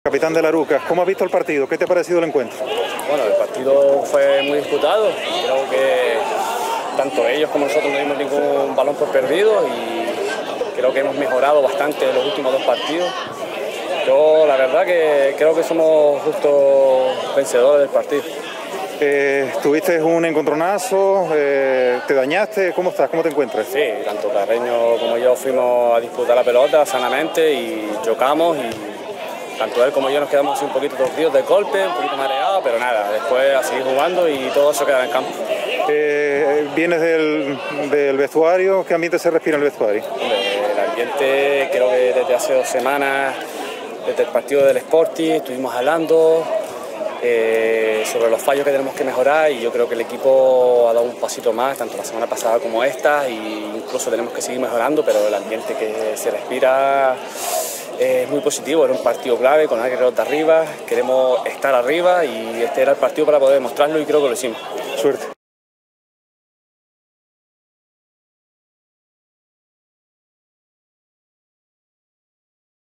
Capitán de la Arucas, ¿cómo has visto el partido? ¿Qué te ha parecido el encuentro? Bueno, el partido fue muy disputado. Creo que tanto ellos como nosotros no dimos ningún balón por perdido y creo que hemos mejorado bastante en los últimos dos partidos. Yo la verdad que creo que somos justo vencedores del partido. Tuviste un encontronazo, te dañaste, ¿cómo estás? ¿Cómo te encuentras? Sí, tanto Carreño como yo fuimos a disputar la pelota sanamente y chocamos y tanto él como yo nos quedamos así un poquito torcidos de golpe, un poquito mareados, pero nada, después a seguir jugando y todo eso queda en campo. ¿Vienes del vestuario? ¿Qué ambiente se respira en el vestuario? El ambiente creo que desde hace 2 semanas, desde el partido del Sporting, estuvimos hablando sobre los fallos que tenemos que mejorar y yo creo que el equipo ha dado un pasito más, tanto la semana pasada como esta, e incluso tenemos que seguir mejorando, pero el ambiente que se respira es muy positivo. Era un partido clave con alguien de arriba, queremos estar arriba y este era el partido para poder demostrarlo y creo que lo hicimos. Suerte.